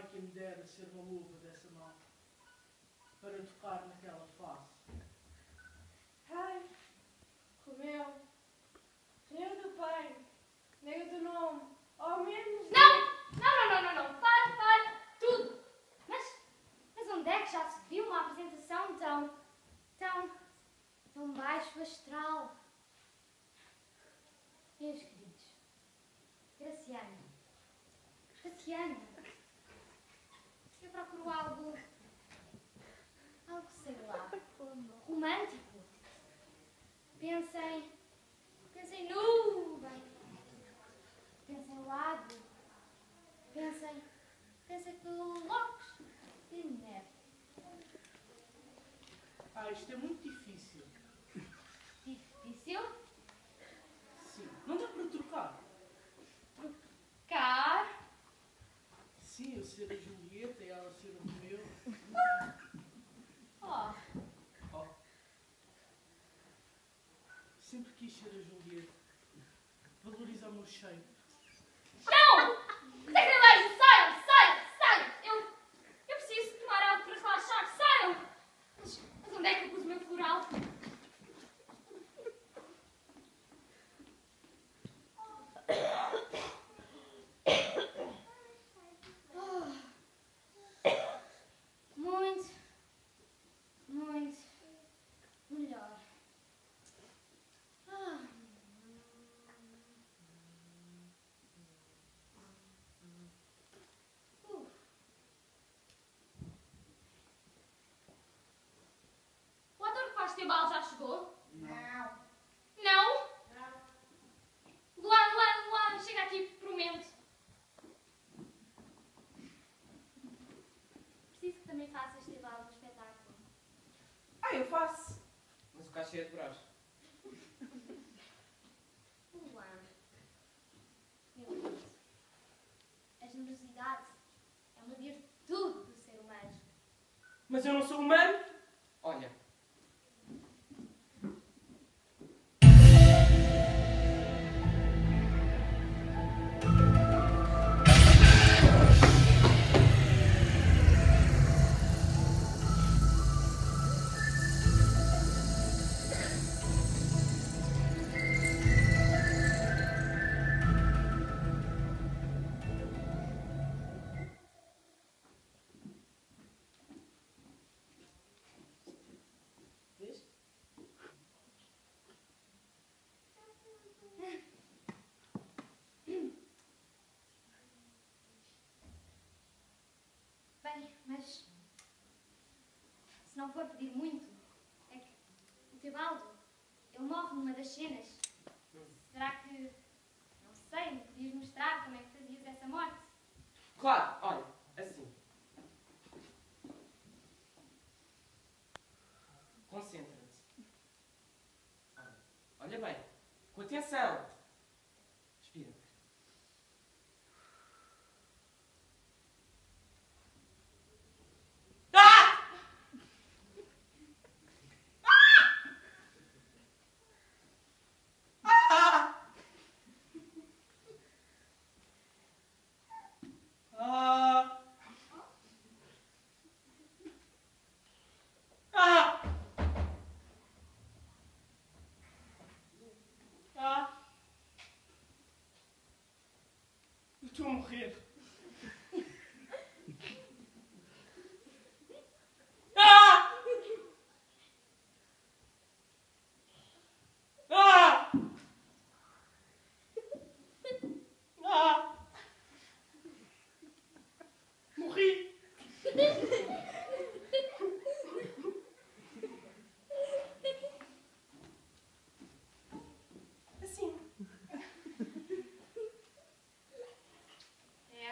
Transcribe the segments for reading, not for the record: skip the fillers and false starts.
quem me dera ser uma luva dessa mão para tocar naquela face. Ai, Romeu, nem o do pai, nem o do nome, ao menos... Não, pare, tudo. Mas onde é que já se viu uma apresentação tão baixo astral? Meus queridos, Graciana, eu procuro algo, sei lá, romântico. Pensem nuvem, pensem lago, pensem blocos de neve. Isto é muito difícil. Difícil? Sim. Não dá para trocar. Trocar? Sim, eu ser a Julieta e ela ser o Romeu. Oh. Sempre quis ser a Julieta. Valoriza o meu shape. Não! Sacrilégio! Saiam! Eu preciso tomar algo para relaxar. Saiam! Mas onde é que eu pus o meu floral? Muito melhor. O ator que faz Tebal já chegou? Não. Não? Luan, chega aqui, prometo. Preciso que também faças Tebal no espetáculo. Eu faço. Mas o cachê é de broche. Luan, meu Deus. A generosidade é uma virtude do ser humano. Mas eu não sou humano. Olha. Bem, mas se não for pedir muito, é que o Tebaldo, ele morre numa das cenas. Será que, não sei, me podias mostrar como é que fazias essa morte? Claro, olha, assim. Concentra-te. Olha bem, com atenção. Respira. Eu estou a morrer. Morri. É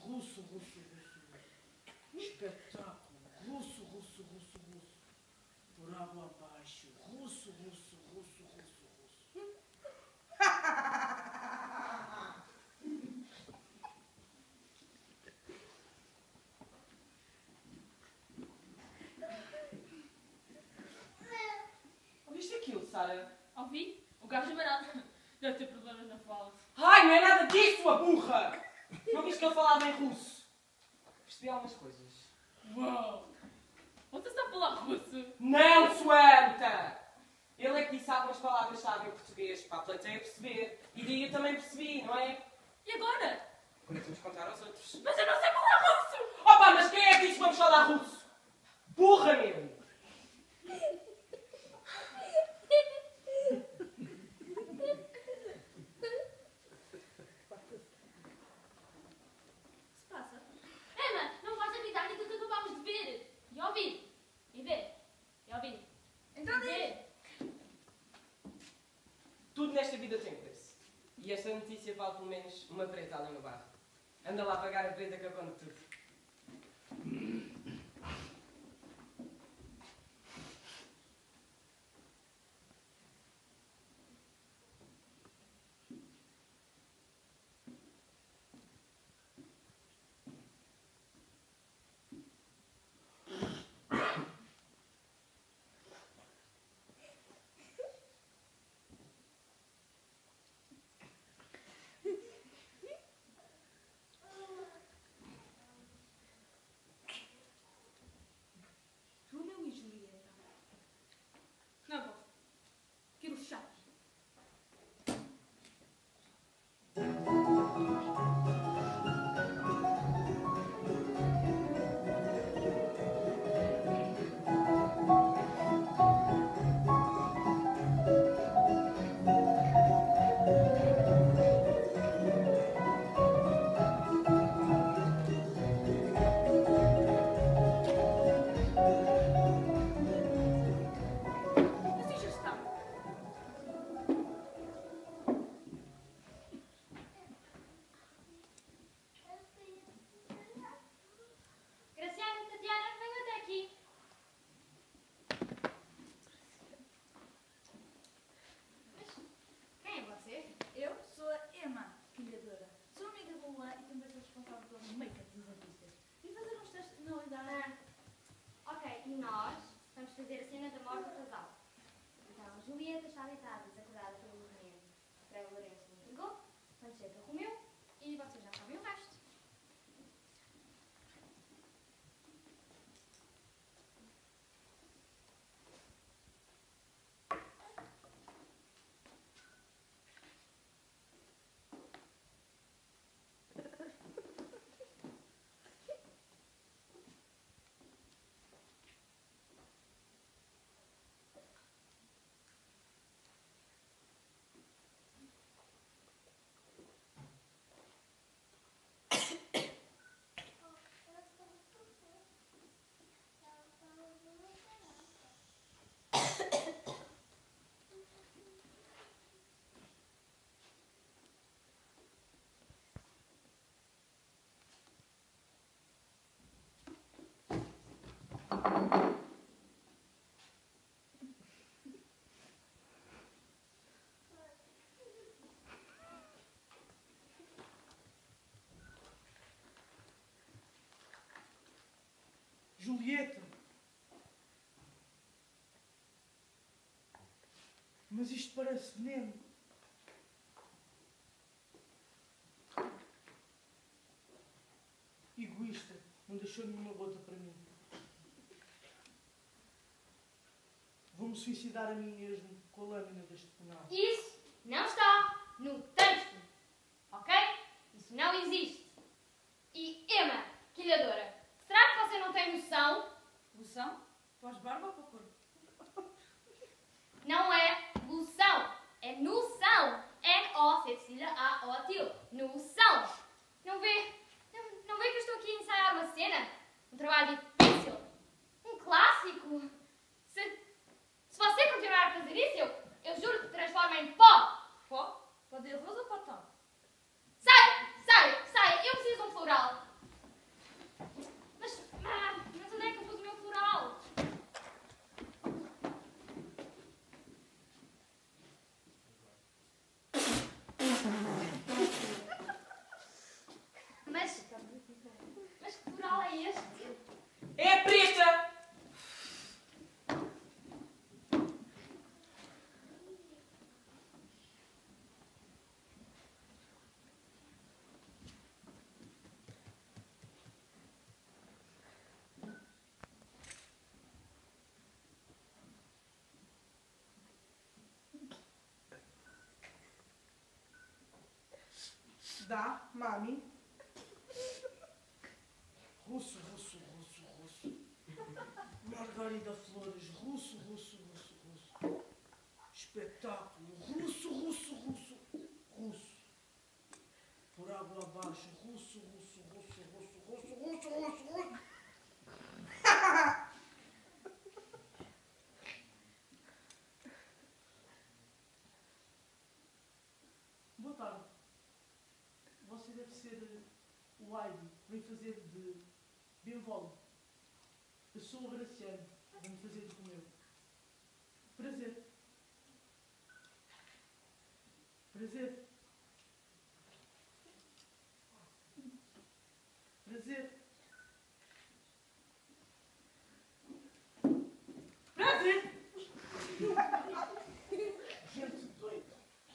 russo, russo, russo. Espetáculo, russo, russo, russo, russo. Por água abaixo, russo, russo, russo, russo, russo. Ouviste aquilo, Sara? Ouvi? O gajo é barato. Deve ter problemas na fala. Ai, não é nada disso, a burra! Não viste que ele falava em russo? Percebi algumas coisas. Uau! Você está a falar russo? Não, Suelta! Ele é que disse algumas palavras-chave em português para a plateia perceber. E daí eu também percebi, não é? E agora? Agora temos que contar aos outros. Mas eu não sei falar russo! Opa, mas quem é que disse que vamos falar russo? Burra mesmo! O que se passa? Emma, não vais evitar aquilo que acabámos de ver. E ouvir. E ver. E ouvir. Então E ver. Tudo nesta vida tem preço. E esta notícia vale pelo menos uma preta ali no bar. Anda lá pagar a preta que eu conto tudo. Romeu e Julieta. Não vou. Quero chá. Assim já está. Graciana, Tatiana, venham até aqui. Mas quem é você? Eu sou a Emma, criadora. Sou amiga do Luan e também sou responsável pelo make-up dos artistas. Vim fazer uns testes de personalidade. Ok, e nós vamos fazer a cena da morte do casal. Então, a Julieta está deitada, desacordada pelo Lourenço. Para o Lourenço me entregou, quando chega Romeu, e vocês já sabem o resto. Julieta. Mas isto parece veneno. Egoísta. Não deixou nenhuma gota para mim. Vou-me suicidar a mim mesmo com a lâmina deste punhal. Isso não está no texto. Ok? Isso não existe. E Emma, criadora, será que você não tem noção? Loção? Faz barba para o corpo. Não é loção, é noção. N-O-C-A-O-T-O. Noção. Não vê? Não vê que eu estou aqui a ensaiar uma cena? Um trabalho difícil. Um clássico. Se você continuar a fazer isso, eu juro que te transformo em pó. Pó? Pode ir rosa ou potão? Sai! Eu preciso de um plural. Dá, mami. Russo, russo, russo, russo. Margarida Flores, russo, russo, russo, russo. Espetáculo, russo, russo, russo, russo. Por água abaixo, russo, russo, russo, russo, russo, russo, russo, russo. Boa tarde. Você deve ser o Heidi, vem fazer de Benvolo. Eu sou o Graciano, venho fazer de Romeu. Prazer. Prazer. Prazer. Prazer. Gente doida.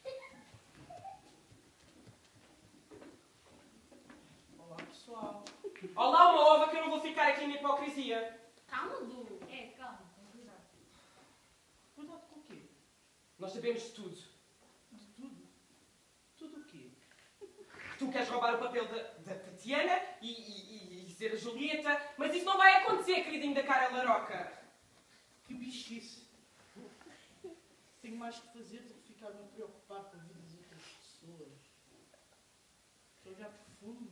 Olá, pessoal. Olá, uma ova, que eu não vou ficar aqui na hipocrisia. Calma, Du. É, calma, com cuidado. Cuidado com o quê? Nós sabemos de tudo. De tudo. Tudo o quê? Tu queres roubar o papel da Tatiana e ser a Julieta, mas isso não vai acontecer, queridinho da cara laroca. Que bichice. Tenho mais que fazer do que ficar-me a preocupar com a vida das outras pessoas. Estou já profundo.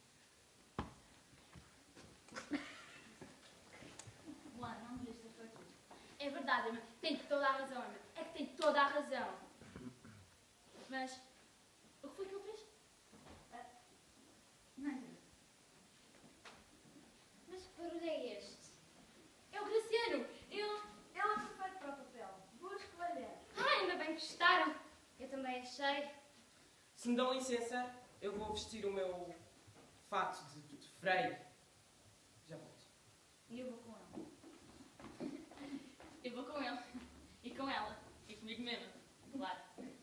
Luana, não me deixes ter feito. É verdade, irmã. Tem toda a razão, irmã. É que tem toda a razão. Mas, o que foi que ele fez? Não entendo. Mas que barulho é este? É o Graciano. Ele é perfeito para o papel. Boa escolha. Ah, ainda bem que gostaram. Eu também achei. Se me dão licença, eu vou vestir o meu fato de freio. Já volto. E eu vou com ele. Eu vou com ele. E com ela. E comigo mesmo. Claro.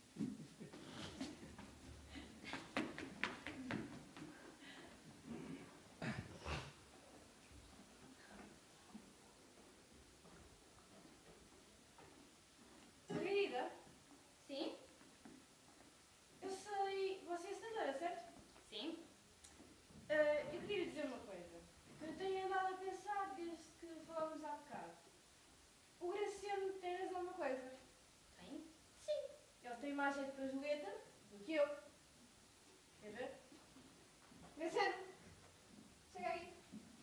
Margarida, Sim? eu sei. Você é senadora, certo? Sim? Eu queria lhe dizer uma coisa. Eu tenho andado a pensar desde que falamos há bocado. O Graciano tem razão numa coisa. Tem? Sim. Ele tem mais jeito para a Julieta do que eu. Quer ver? Graciano, chega aí.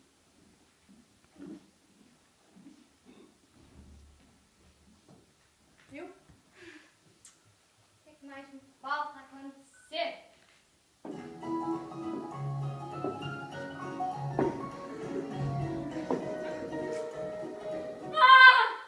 Viu? O que é que mais me falta acontecer? Ah!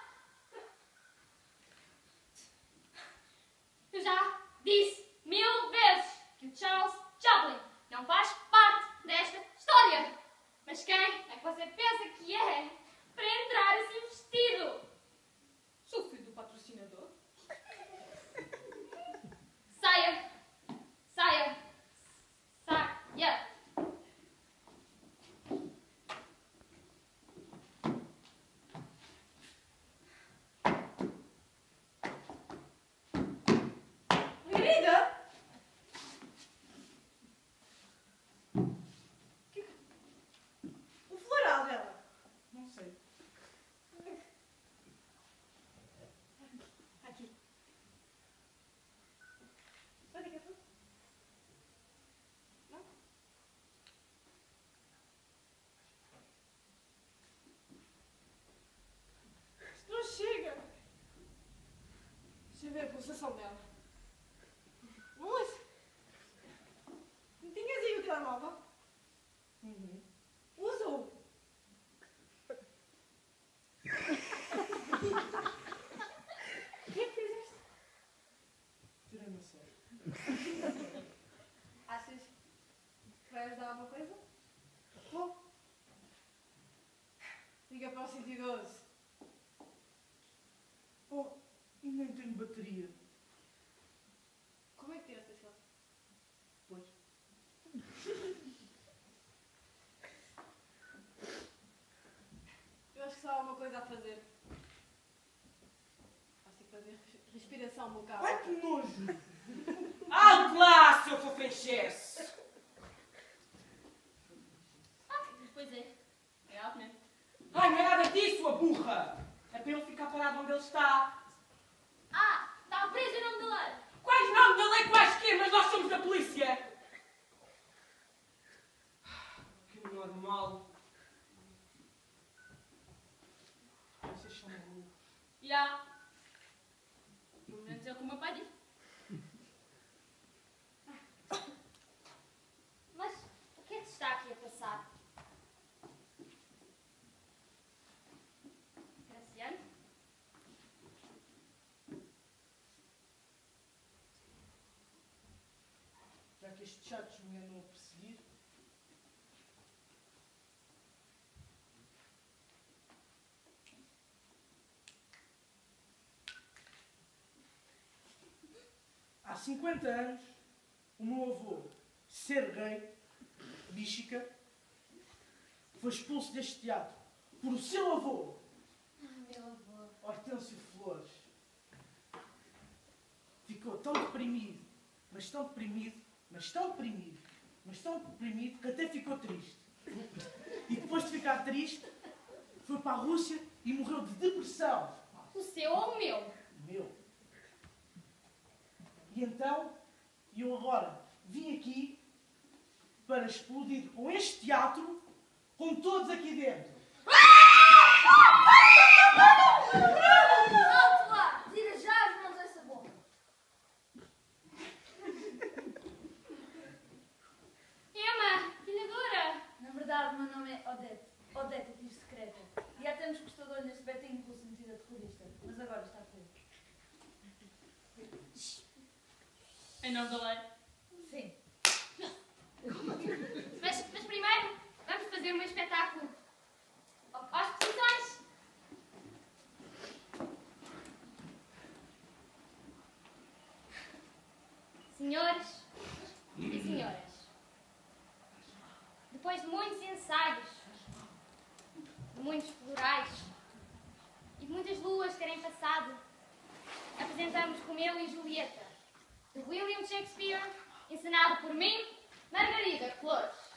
Eu já disse 1000 vezes que o Charles Chaplin não faz parte desta história. Mas quem é que você pensa que é para entrar assim vestido? Sou filho do patrocinador. Saia! Saia! Saia! Margarida! O floral dela. Não sei. Aqui. Onde é que foi? Não? Isto não chega. Deixa eu ver a pulsação dela. Moço! Não tinhas aí o telemóvel? Uhum. Usa-o. O que é que fizeste? Tirei-me a sério. Achas que vai ajudar alguma coisa? Bom. Liga para o 112. Oh, e nem tenho bateria. Como é que tiraste as fotos? Pois. Eu acho que só há uma coisa a fazer. Acho que fazer respiração bucal. Ai, que nojo! Alto lá, seu fofencheço! Pois é, realmente. Ai, não é nada disso, a burra! É para ele ficar parado onde ele está. Ah, estava preso em nome da lei. Quais nomes da lei, quais quê? Mas nós somos da polícia! Que normal. Vocês são malucos. Já. Pelo menos é o que o meu pai disse. Mas o que é que se está aqui a passar? Graciano? Já que estes chatos me andam a perseguir, há 50 anos, o meu avô, Serguei Bichica, foi expulso deste teatro por o seu avô, Meu avô. Hortêncio Flores. Ficou tão deprimido, mas tão deprimido, mas tão deprimido, mas tão deprimido que até ficou triste. E depois de ficar triste, foi para a Rússia e morreu de depressão. O seu ou o meu? Meu. E então, eu agora vim aqui para explodir com este teatro, com todos aqui dentro. Alto lá! Tira já as mãos dessa boca! Emma, filhadora! Na verdade, o meu nome é Odete. Odete, atriz secreta. E já temos gostador neste betinho pelo sentido de terrorista. Mas agora está preso. Em nome da lei. Sim. Mas primeiro, vamos fazer um espetáculo. Às posições! Senhores e senhoras, depois de muitos ensaios, de muitos florais e de muitas luas terem passado, apresentamos Romeu e Julieta, de William Shakespeare, encenado por mim, Margarida Flores.